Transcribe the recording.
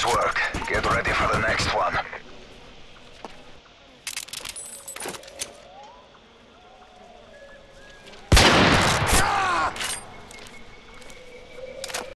Nice work. Get ready for the next one.